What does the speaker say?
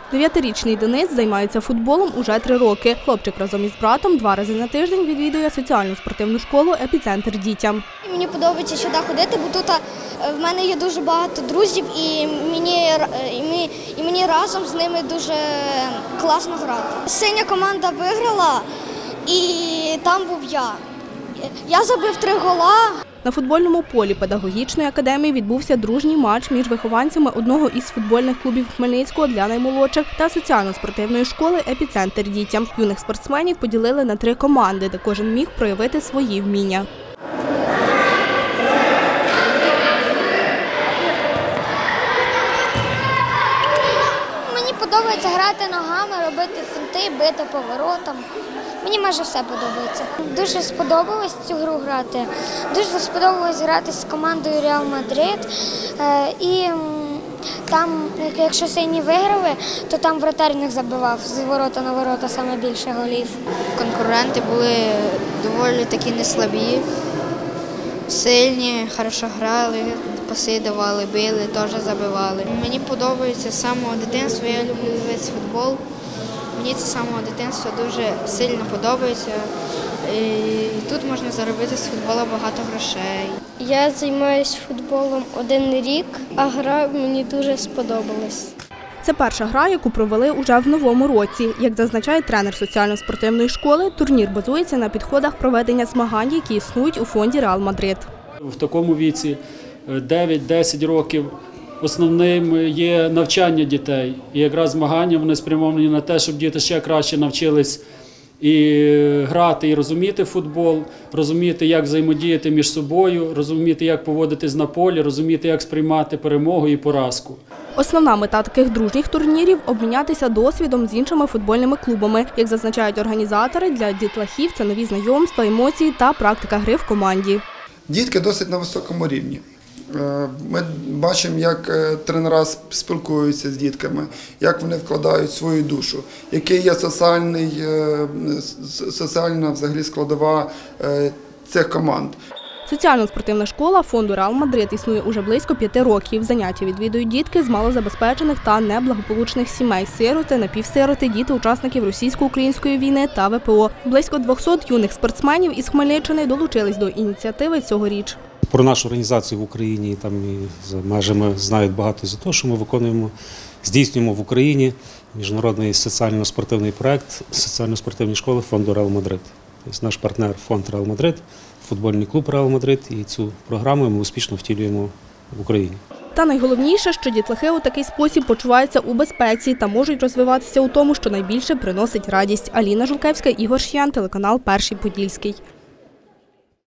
9-річний Денис займається футболом уже 3 роки. Хлопчик разом із братом 2 рази на тиждень відвідує соціальну спортивну школу «Епіцентр дітям». Мені подобається сюди ходити, бо тут в мене є дуже багато друзів і мені разом з ними дуже класно грати. Синя команда виграла і там був я. Я забив 3 гола. На футбольному полі педагогічної академії відбувся дружній матч між вихованцями одного із футбольних клубів Хмельницького для наймолодших та соціально-спортивної школи «Епіцентр дітям». Юних спортсменів поділили на 3 команди, де кожен міг проявити свої вміння. Мені подобається грати ногами, робити фінти, бити поворотом. Мені майже все подобається. Дуже сподобалось цю гру грати. Дуже сподобалось грати з командою Реал Мадрид. І там, якщо сині виграли, то там вратар в них забивав з ворота на ворота саме більше голів. Конкуренти були доволі такі неслабі, сильні, хорошо грали, паси давали, били, теж забивали. Мені подобається з самого дитинства, я люблю дивитися футбол. Мені це з самого дитинства дуже сильно подобається. І тут можна заробити з футболу багато грошей. Я займаюся футболом 1 рік, а гра мені дуже сподобалась. Це перша гра, яку провели уже в новому році. Як зазначає тренер соціально-спортивної школи, турнір базується на підходах проведення змагань, які існують у фонді «Реал Мадрид». В такому віці 9-10 років основним є навчання дітей. І якраз змагання вони спрямовані на те, щоб діти ще краще навчились і грати, і розуміти футбол, розуміти, як взаємодіяти між собою, розуміти, як поводитись на полі, розуміти, як сприймати перемогу і поразку. Основна мета таких дружніх турнірів – обмінятися досвідом з іншими футбольними клубами. Як зазначають організатори, для дітлахів це нові знайомства, емоції та практика гри в команді. Дітки досить на високому рівні. Ми бачимо, як тренери спілкуються з дітками, як вони вкладають свою душу, який є соціальна взагалі складова цих команд. Соціально-спортивна школа фонду «Реал Мадрид» існує уже близько 5 років. Заняття відвідують дітки з малозабезпечених та неблагополучних сімей, сироти, напівсироти, діти учасників російсько-української війни та ВПО. Близько 200 юних спортсменів із Хмельниччини долучились до ініціативи цьогоріч. Про нашу організацію в Україні там і за межами знають багато за те, що ми здійснюємо в Україні міжнародний соціально-спортивний проект соціально-спортивні школи фонду «Реал Мадрид». Тобто наш партнер фонд «Реал Мадрид», футбольний клуб «Реал Мадрид», і цю програму ми успішно втілюємо в Україні. Та найголовніше, що дітлахи у такий спосіб почуваються у безпеці та можуть розвиватися у тому, що найбільше приносить радість. Аліна Жулкевська, Ігор Шиян, телеканал «Перший Подільський».